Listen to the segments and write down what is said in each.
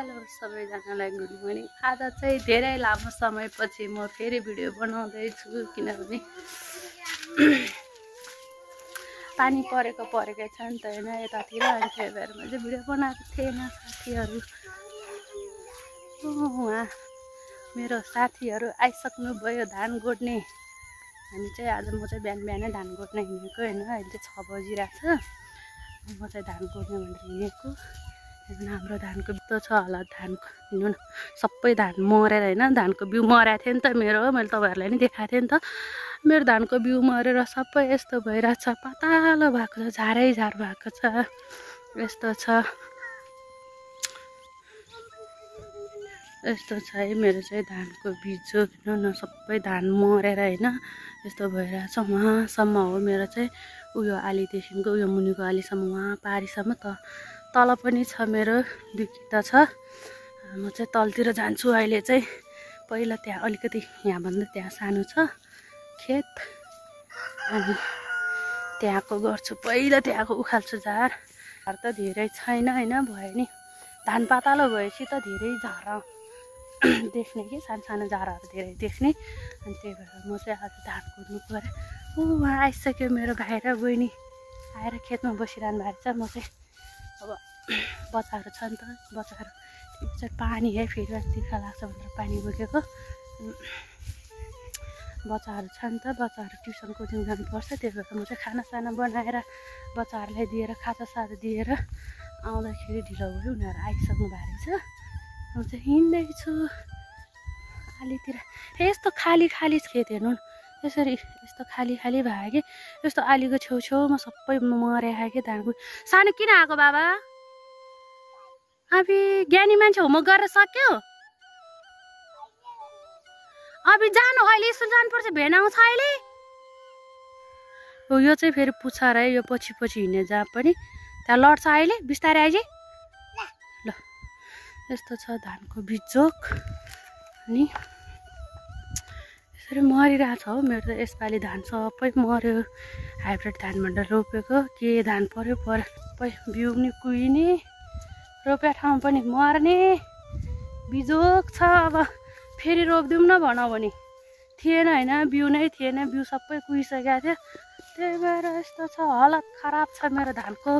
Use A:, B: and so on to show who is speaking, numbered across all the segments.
A: Hello सबैजनालाई good morning. आज चाहिँ धेरै लामो समयपछि म फेरि भिडियो बनाउँदैछु किनभने पानी परेकै छ नि त हैन यतातिर, अनि त्यही भएर मैले भिडियो बनाएको थिएन साथीहरू। उहाँ मेरो साथीहरू आइसक्नु भयो धान गोड्ने। हामी चाहिँ आज म चाहिँ बिहानै धान गोड्न हिँडेको हैन, अहिले चाहिँ 6 बजिरहेको छ। म चाहिँ धान गोड्ने भनेर हिँडेको। हाम्रो धानको बिउ छ होला, धानको हिँड्नु न सबै धान मरेर हैन, धानको बिउ मरेको थियो नि त मेरो, मैले तपाईँहरूलाई नि देखाएको थिएँ नि त। मेरो धानको बिउ मरेर सबै यस्तो भइरहेको छ, पातालो भएको छ, झारै झार भएको छ, यस्तो छ है मेरो चाहिँ धानको बिजो। हेर्नु न सबै धान मरेर हैन यस्तो भइरहेछ। वहाँसम्म हो मेरो चाहिँ उयो आलीदेखिको उयो मुनिको आलीसम्म, वहाँ पारीसम्म त तल पनि छ मेरो 2 किता छ। म चाहिँ तलतिर जान्छु अहिले चाहिँ। पहिला त्यहाँ अलिकति यहाँभन्दा त्यहाँ सानो छ खेत, अनि त्यहाँको गर्छु पहिला, त्यहाँको उखाल्छु झार त धेरै छैन हैन, भयो नि धान पातालो भएपछि त धेरै झार देख्ने कि सानो झारहरू धेरै देख्ने, अनि त्यही भएर म चाहिँ आज धान कुर्नु पऱ्यो। उहाँ आइसक्यो मेरो भाइ र बहिनी, आएर खेतमा बसिरहनु भएको छ। म चाहिँ अब बच्चाहरू छ नि त, बच्चाहरू चाहिँ पानी है फेरि तिर्खा लाग्छ भनेर पानी बोकेको। बच्चाहरू छ नि त, बच्चाहरू ट्युसन कोचिङ जानुपर्छ, त्यही भएर म चाहिँ खानासाना बनाएर बच्चाहरूलाई दिएर खाजासाजा दिएर आउँदाखेरि ढिलो भयो। उनीहरू आइसक्नु भएको रहेछ। म चाहिँ हिँड्दैछु आलीतिर। यस्तो खाली खेत हेर्नु न, यसरी यस्तो खाली भयो कि यस्तो आलीको छेउछेउमा सबै मरेको कि धानको। सानो किन आएको बाबा? अबि ज्ञानी मान्छे होमवर्क गरेर सक्यो? अबि जानु, अहिले स्कुल जानुपर्छ, भेन आउँछ अहिले। हो यो चाहिँ फेरि पुछार है, यो पछि हिँड्ने जहाँ पनि त्यहाँ लड्छ अहिले, बिस्तारै आइज ल। यस्तो छ धानको बिजोक, अनि यसरी मरिरहेछ हो मेरो त। यसपालि धान सबै मर्यो, हाइब्रिड धान भनेर रोपेको, के धान पर्यो सबै बिउ पनि कुहिने, रोप्या ठाउँ पनि मर्ने बिजोक छ। अब फेरि रोप्दिउँ न भनौँ भने थिएन हैन, बिउ नै थिएन, बिउ सबै कुहिसकेको थियो। त्यही भएर यस्तो छ, हालत खराब छ मेरो धानको।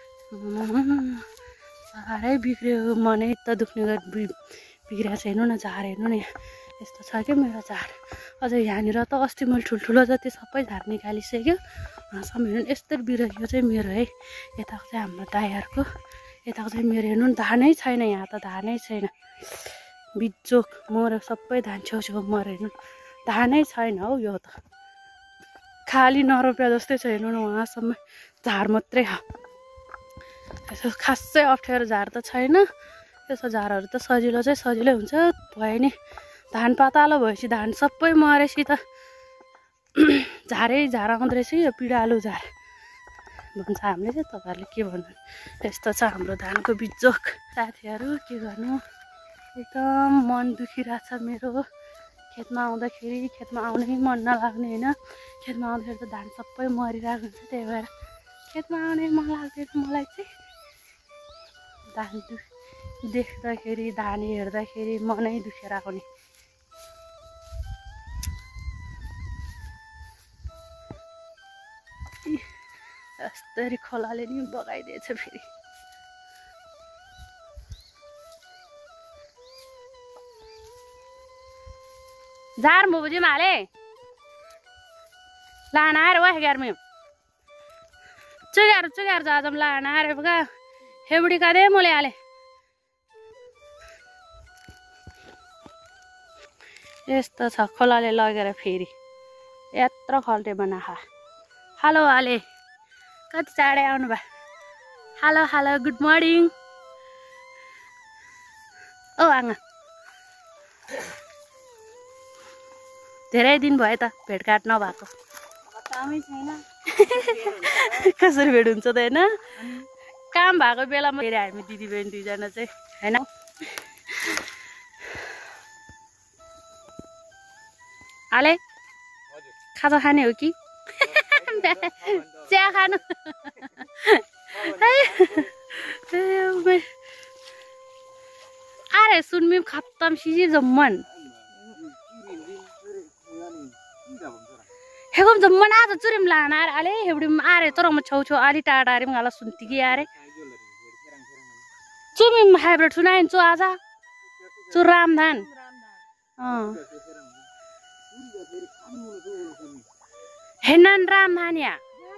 A: साह्रै बिग्रियो, मनै त दुख्ने गरी बिग्रिएको छ। हेर्नु न झार, हेर्नु न यस्तो छ क्या मेरो झार। अझ यहाँनिर त अस्ति मैले ठुल्ठुलो जति सबै झार निकालिसक्यो। यहाँसम्म हेर्नु यस्तै बिग्रियो चाहिँ मेरो है। यताको चाहिँ हाम्रो दाइहरूको, यताको चाहिँ मेरो हेर्नु न धानै छैन, यहाँ त धानै छैन, बिजोक मऱ्यो सबै धान छेउछेउ मऱ्यो। हेर्नु धानै छैन हौ, यो त खाली नरोप्या जस्तै छ। हेर्नु न उहाँसम्म झार मात्रै हो, यसो खासै अप्ठ्यारो झार त छैन। यसो झारहरू त सजिलै हुन्छ, भयो नि धान पातालो भएपछि धान सबै मरेपछि त झारै झार आउँदो रहेछ। यो पिँडालु झार भन्छ हामीले चाहिँ, तपाईँहरूले के भन्नु। यस्तो छ हाम्रो धानको बिजोक साथीहरू, के गर्नु एकदम मन दुखिरहेछ मेरो। खेतमा आउँदाखेरि खेतमा आउनै मन नलाग्ने होइन, खेतमा आउँदाखेरि त धान सबै मरिरहेको हुन्छ, त्यही भएर खेतमा आउनै मन लाग्दैन मलाई चाहिँ। धान देख्दाखेरि धान हेर्दाखेरि मनै दुखेर आउने। यस्तरी खोलाले नि बगाइदिएछ फेरि। जार मुझे माले लाना है वह घर में चुगार जा जम लाना है बगा हेबड़ी का दे मोले आले। यस्तो छ खोलाले लगेर फेरि यत्रो खल्टे बनाखा। हेलो आले, कति चाँडै आउनु भयो। Hello good morning. ओ आँगा धेरै दिन भयो त भेटघाट नभएको। कसरी भेट हुन्छ त होइन, काम भएको बेलामा फेरि हामी दिदीबहिनी दुईजना चाहिँ होइन। आले खाजा खाने हो कि चिया खानु? अरे सुनमिम खत्तम सिजी जम्मन हेगम जम्मन आज चुरिम लाना आले हेबडिम आरे तर म छौ छौ आली टाटा आरे मला सुनती कि आरे चुमिम हाइब्रिड सुनाइन चो आज चु रामधान हेनन रामधान या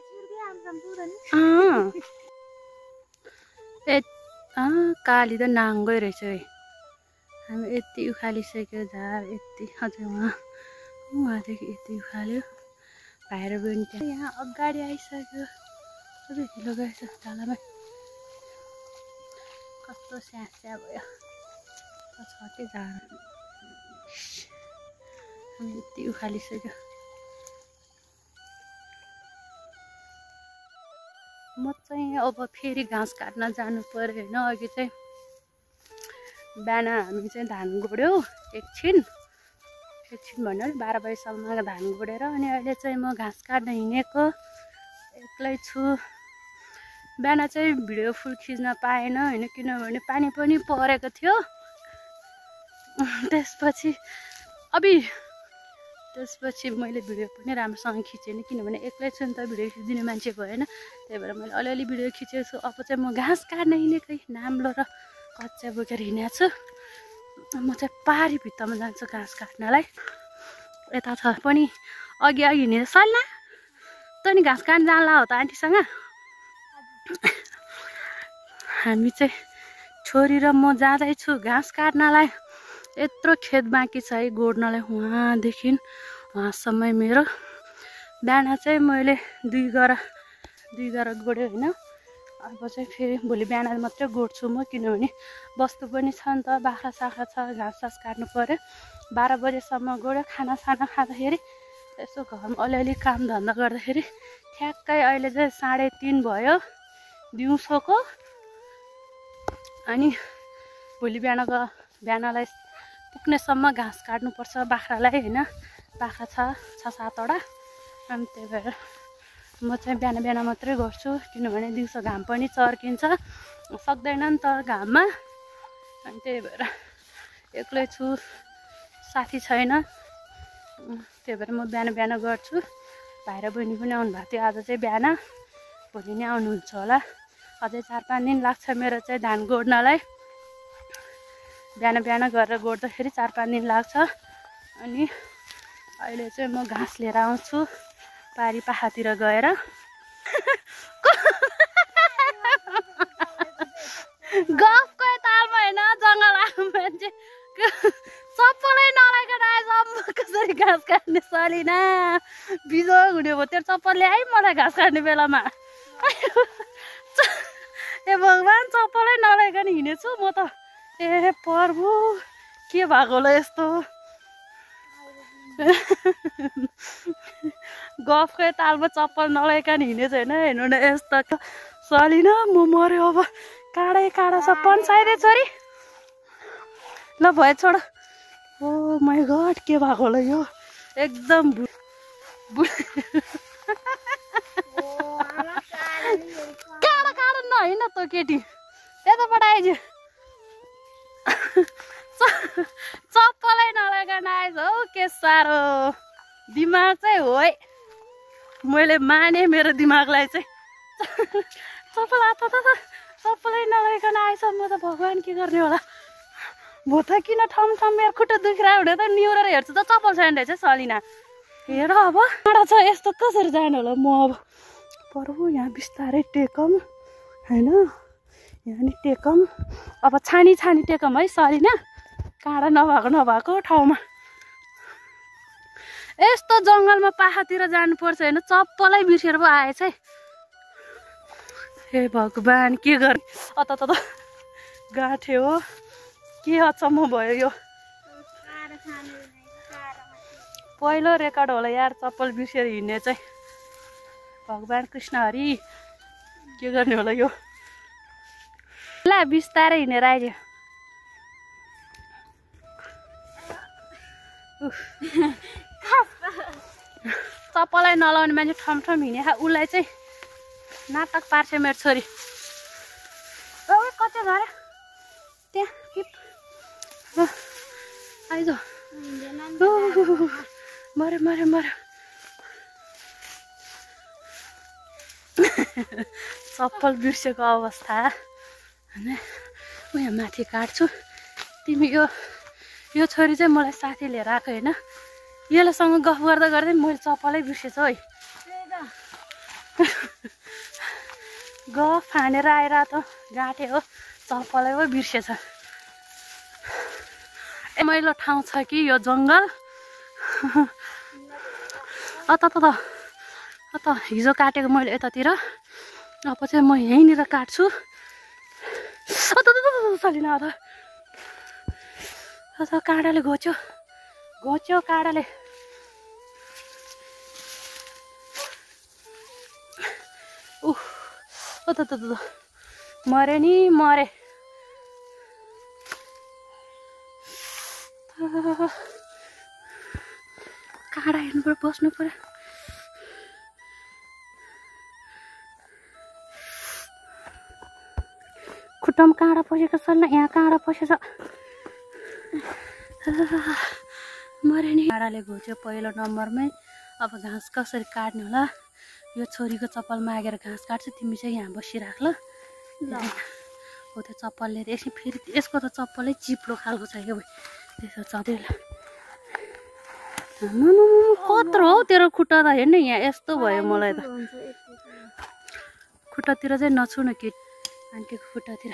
A: काली त नाङ्गै रहेछ है हामी यति उखालिसक्यो झार यति अझै उहाँदेखि यति उखाल्यो भाइर बहिनी त्यहाँ यहाँ अगाडि आइसक्यो सबै हिलो गएछ झालामा कस्तो स्यास्या भयो छ के झार हामी यति उखालिसक्यो म चाहिँ अब फेरि घाँस काट्न जानु पर्यो होइन अघि चाहिँ बिहान हामी चाहिँ धान गोड्यौँ एकछिन भन्यो 12 बजीसम्म धान गोडेर अनि अहिले चाहिँ म घाँस काट्न हिँडेको एक्लै छु बिहान चाहिँ भिडियो फुल खिच्न पाएन होइन किनभने पानी पनि परेको थियो त्यसपछि मैले भिडियो पनि राम्रोसँग खिचेन किनभने एक्लै छु नि त भिडियो खिचिदिने मान्छे भएन त्यही भएर मैले अलिअलि भिडियो खिचेको छु अब चाहिँ म घाँस काट्न हिँडेकै नाम्लो र कच्चा बोकेर हिँडेको छु म चाहिँ पारी भित्तामा जान्छु घाँस काट्नलाई यता छ पनि अघि हिँडेर सल्ला त नि घाँस काट्न जान्ला हो त आन्टीसँग हामी चाहिँ छोरी र म जाँदैछु घाँस काट्नलाई यत्रो खेत बाँकी छ है गोड्नलाई वहाँसम्म मेरो बिहान चाहिँ मैले दुई गरा गोड्यो होइन अब चाहिँ फेरि भोलि बिहान मात्रै गोड्छु म किनभने बस्तु पनि छ नि त बाख्रा साख्रा छ घाँस सास काट्नु पर्यो 12 बजेसम्म गोड्यो खानासाना खाँदाखेरि यसो घरमा अलिअलि काम धन्दा गर्दाखेरि ठ्याक्कै अहिले चाहिँ 3:30 भयो दिउँसोको अनि भोलि बिहानलाई पुग्नेसम्म घाँस काट्नुपर्छ बाख्रालाई होइन बाख्रा छ 6-7 वटा अनि त्यही भएर म चाहिँ बिहान मात्रै गर्छु किनभने दिउँसो घाम पनि चर्किन्छ सक्दैन नि त घाममा अनि त्यही भएर एक्लै छु साथी छैन त्यही भएर म बिहान गर्छु भाइ र बहिनी पनि आउनु भएको थियो आज चाहिँ बिहान भोलि नै आउनुहुन्छ होला अझै 4-5 दिन लाग्छ मेरो चाहिँ धान गोड्नलाई बिहान गरेर गोड्दाखेरि 4-5 दिन लाग्छ अनि अहिले चाहिँ म घाँस लिएर आउँछु पारी पाखातिर गएर गफको तालमा होइन जङ्गल आएको मान्छे चप्पलै नलाइकन आएछ कसरी घाँस काट्ने सलिना बिजो हुने भयो त्यो चप्पल ल्याइ मलाई घाँस काट्ने बेलामा ए भगवान् चप्पलै नलाइकन हिँडेछु म त ए प्रभु के भएको होला यस्तो गफकै तालमा चप्पल नलाइकन हिँडेछ होइन हेर्नु न यस्तो सलिन म मर्यो अब काँडै काँडा छ पन्साइदे छोरी ल भयो छोड ओ माई गड के भएको होला यो एकदम काँडा काँडा नहिँड त केटी त्यताबाट आइज चप्पलै नलाइकन आएछ हौ के साह्रो दिमाग चाहिँ हो है मैले माने मेरो दिमागलाई चाहिँ चप्पलै नलाइकन आएछ म त भगवान् के गर्ने होला भो त किन ठम मेरो खुट्टा दुखिरहेको हुँदा त निहुरेर हेर्छु त चप्पल छैन रहेछ सलिना हेर अब टाढा छ यस्तो कसरी जानु होला म अब प्रभु यहाँ बिस्तारै टेकम होइन यहाँ नि टेकम अब छानी टेकम है सलिना काँडा नभएको ठाउँमा यस्तो जङ्गलमा पाखातिर जानुपर्छ होइन चप्पलै बिर्सेर पो आएछ है हे भगवान् के गर्ने अत गाँठे हो के अचम्म भयो यो पहिलो रेकर्ड होला यार चप्पल बिर्सेर हिँड्ने चाहिँ भगवान् कृष्ण हरि के गर्ने होला यो ल बिस्तारै हिँडेर आइज चप्पलै नलाउने मान्छे ठम हिँडे उसलाई चाहिँ नाटक पार्छ मेरो छोरी कति झऱ्यो त्यहाँ आइज मरे मरे मरे चप्पल बिर्सेको अवस्था होइन म यहाँ माथि काट्छु तिमी यो छोरी चाहिँ मलाई साथी लिएर आएको होइन यसलेसँग गफ गर्दा गर्दै मैले चप्पलै बिर्सेछु है गफ फानेर आएर त गाँटे हो चप्पलै पो बिर्सेछ मैलो ठाउँ छ कि यो जङ्गल अत हिजो काटेको मैले यतातिर अब चाहिँ म यहीँनिर काट्छु चलिन अत काँडाले घोच्यो काँडाले मरे नि मरे काँडा हेर्नु पर्यो बस्नु पर्यो खुट्टामा काँडा पसेको छ न यहाँ काँडा पसेछ मरे नि काँडाले घोच्यो पहिलो नम्बरमै अब घाँस कसरी काट्ने होला यो छोरीको चप्पल मागेर घाँस काट्छु तिमी चाहिँ यहाँ बसिराख ल हो त्यो चप्पल लिएर यसो फेरि यसको त चप्पलै चिप्लो खालको छ क्या त्यसो चढेर कत्रो हौ तेरो खुट्टा त हेर्नु यहाँ यस्तो भयो मलाई त खुट्टातिर चाहिँ नछु न कि आन्टीको खुट्टातिर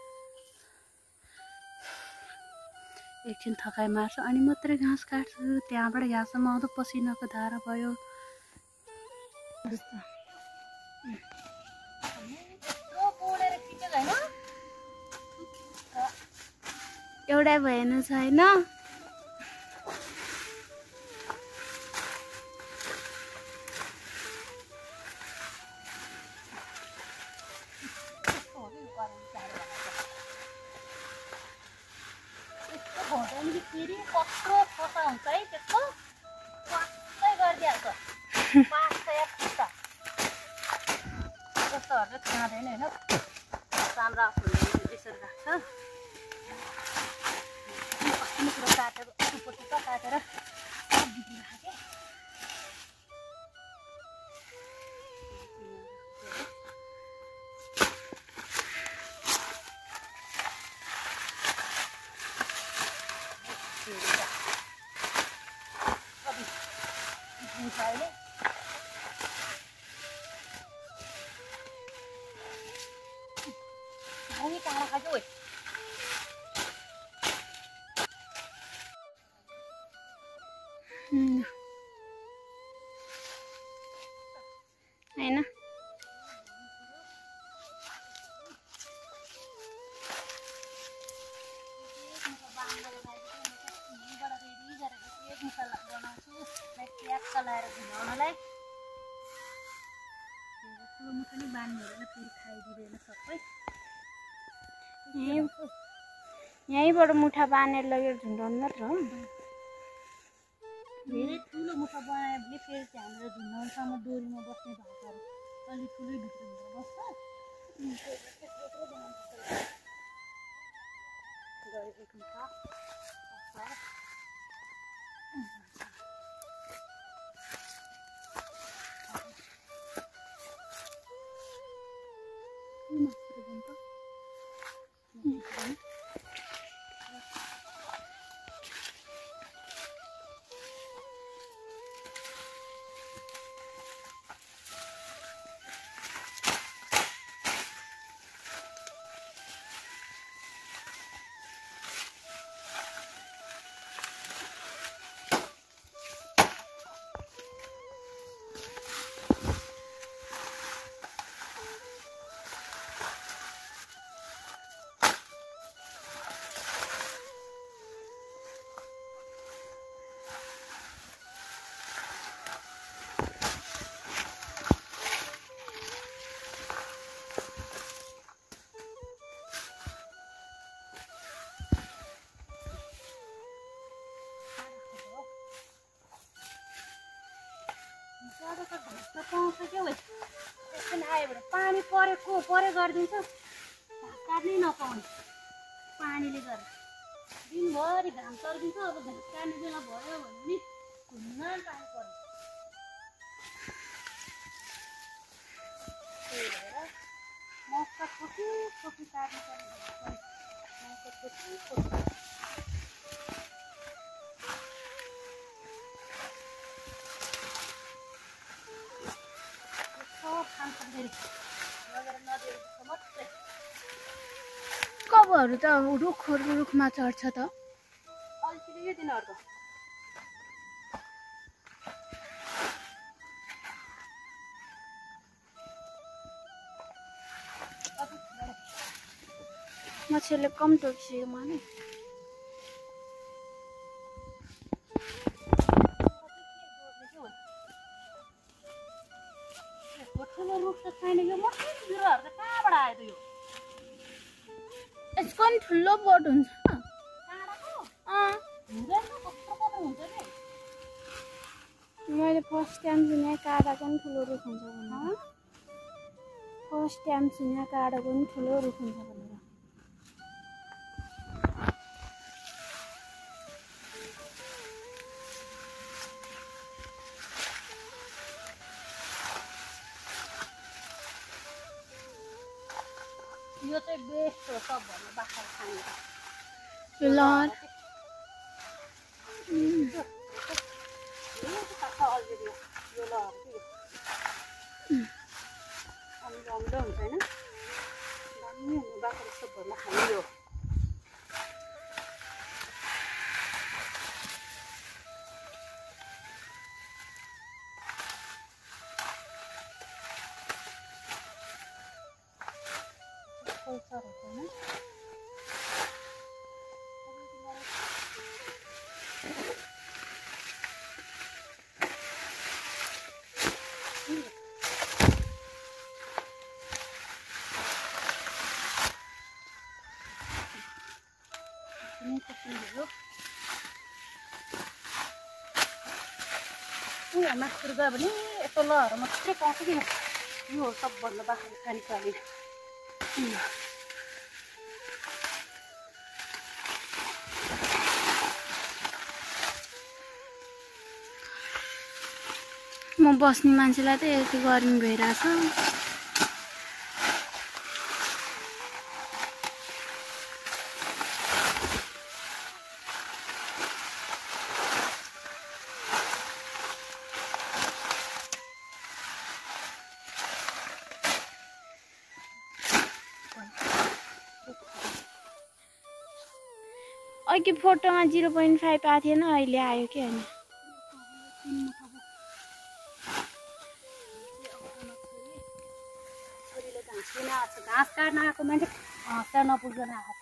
A: एकछिन थकाइ मार्छु अनि मात्रै घाँस काट्छु त्यहाँबाट यहाँसम्म आउँदा पसिनाको धारा भयो
B: एउटै भएन छैन
A: फेरि कत्रो फसा हुन्छ है त्यसको वास्तै गरिदिइहाल्छ यस्तोहरू चाहिँ खाँदैन होइन राम्रो आफूले यसरी राख्छ अस्ति कुरो काटेको टुप्पो काटेर राखेँ अहिले काँडा खायो
B: होइन
A: चलाएर घुमाउनलाई ठुलो मुठो नि बान्नु हुँदैन फेरि खाइदिँदैन सबै
B: यहीँबाट मुठा बाँधेर लगेर झुन्डाउनु मात्र हो
A: धेरै ठुलो मुठा बनायो भने फेरि चाहिँ हाम्रो झुन्डाउनसम्म डोरीमा बस्ने भाकाहरू अलिक ठुलै भित्रभित्र बस्छ एक मुठा पाउँछ क्या एकछिन आयो भने पानी परे गरिदिन्छ घाँस काट्नै नपाउने पानीले गर्दा दिन दिनभरि घाम तर्किन्छ अब घाँस काट्ने बेला भयो भने नि घुम्न टाइम पर्छ त्यही भएर मौका छोटी छोटी काट्नु पर्ने मौका छोटी छोटी
B: कबहरू त रुखमा चढ्छ त
A: अलिकति दिनहरुको
B: मान्छेले कम टोक्सियो माने
A: ठुलो रुख त छैन यो मसिनो बिरुवाहरु त कहाँबाट आयो त यो
B: यसको नि ठुलो बोट हुन्छ
A: काँडाको हुँदैन कस्तो कस्तो हुन्छ नि
B: मैले फर्स्ट टाइम सुने काँडाको नि ठुलो रुख हुन्छ भनेर फर्स्ट टाइम सुने काँडाको नि ठुलो रुख हुन्छ भनेर
A: यो चाहिँ बेस्ट हो सबभन्दा बाख्रा खाने
B: ल
A: अमिलो हुन्छ होइन दामी हुने बाख्रा सबभन्दा खाने यो मासुहरू गयो भने यस्तो लहर मात्रै पाउँछ कि यो सबभन्दा बाख्रा खाने खाने
B: म बस्ने मान्छेलाई त यति गर्मी भइरहेछ अघि फोटोमा 0.5 आएको थिएन अहिले आयो कि होइन
A: घाँस काट्न आएको मान्छे घाँस काट्न नपुग्दैन आएको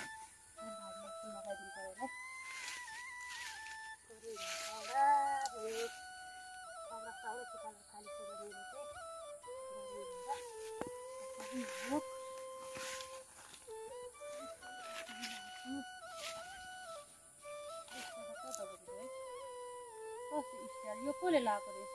A: यो कसले लगाएको रहेछ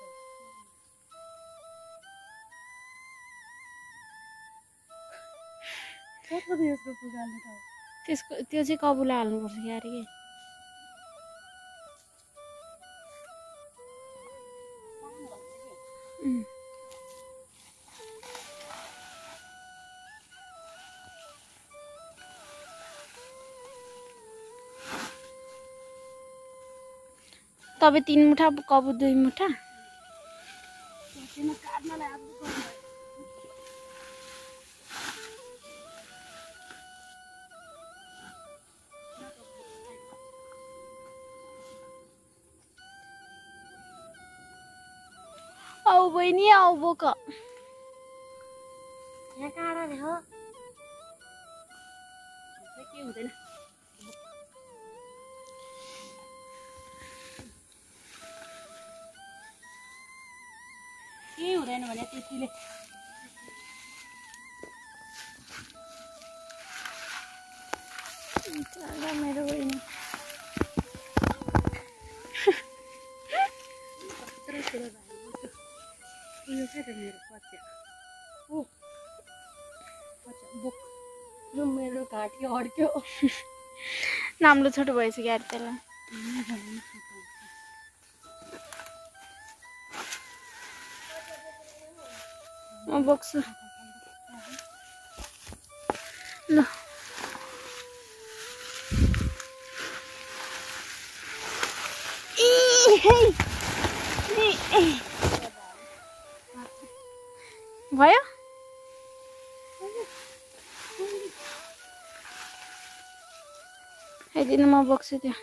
B: त्यसको त्यो चाहिँ कबुला हाल्नुपर्छ यार के तब 3 मुठा कबु 2 मुठा आऊ बहिनी आऊ बोक
A: यहाँ काँडा देख के हुँदैन के हुँदैन भने त्यतिले
B: मेरो बहिनी
A: यो चाहिँ त मेरो बच्चा ओ बच्चा बोक यो मेरो घाँटी अड्क्यो
B: नाम्लो छोटो भइसक्यो यार त्यसलाई म बोक्छु ल भयो आइदिनु म बोक्छु त्यो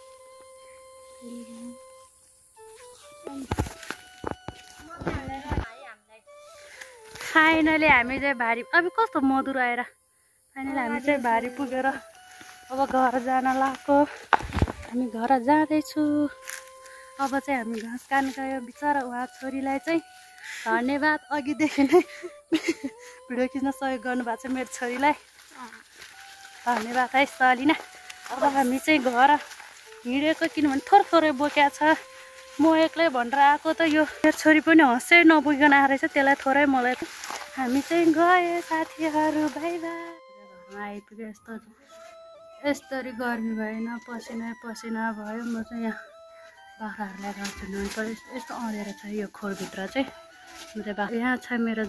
A: फाइनली हामी चाहिँ भारी अब कस्तो मधुर आएर फाइनली हामी चाहिँ भारी पुगेर अब घर जान लाग्यो हामी घर जाँदैछु अब चाहिँ हामी घाँस काट्न गयो बिचरा उहाँ छोरीलाई चाहिँ धन्यवाद अघिदेखि नै भिडियो खिच्न सहयोग गर्नुभएको छ मेरो छोरीलाई धन्यवाद है सलिना अब हामी चाहिँ घर हिँडेको किनभने थोरै थोरै बोकेको छ म एक्लै भनेर आएको त यो मेरो छोरी पनि हँसै नबोकिकन आएर रहेछ त्यसलाई थोरै मलाई हामी चाहिँ गए साथीहरू बाई बाई घरमा आइपुग्यो यस्तरी गर्मी भएन पसिना पसिना भयो म चाहिँ यहाँ बाख्राहरूलाई घाँस झुन्डाउनु पर्यो यस्तो अँधेरो छ यो खोरभित्र चाहिँ म चाहिँ यहाँ छ मेरो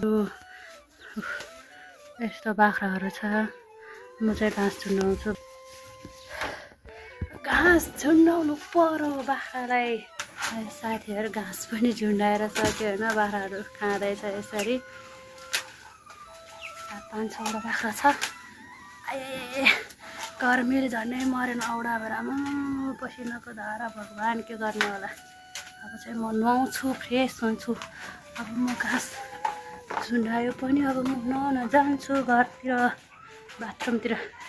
A: यस्तो बाख्राहरू छ म चाहिँ घाँस झुन्डाउँछु घाँस झुन्डाउनु पर्यो बाख्रालाई साथीहरू घाँस पनि झुन्डाएर सक्यो होइन बाख्राहरू खाँदैछ यसरी 5-6वटा बाख्रा छ आए गर्मीले झन्डै मरेन औडा भएर पसिनाको धारा भगवान् के गर्ने होला अब चाहिँ म नुहाउँछु फ्रेस हुन्छु अब म घाँस झुन्डायो पनि अब म नुहाउन जान्छु घरतिर बाथरुमतिर